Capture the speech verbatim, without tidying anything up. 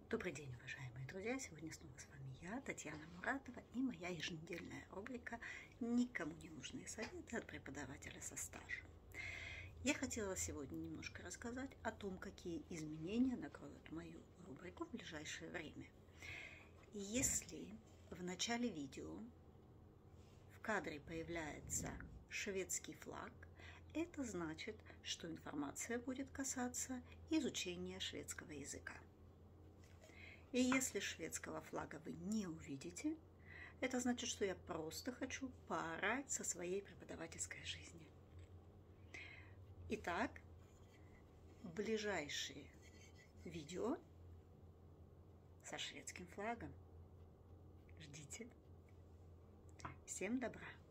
Добрый день, уважаемые друзья! Сегодня снова с вами я, Татьяна Муратова, и моя еженедельная рубрика «Никому не нужные советы от преподавателя со стажем». Я хотела сегодня немножко рассказать о том, какие изменения накроют мою рубрику в ближайшее время. Если в начале видео в кадре появляется шведский флаг, это значит, что информация будет касаться изучения шведского языка. И если шведского флага вы не увидите, это значит, что я просто хочу поорать со своей преподавательской жизни. Итак, ближайшие видео со шведским флагом. Ждите. Всем добра!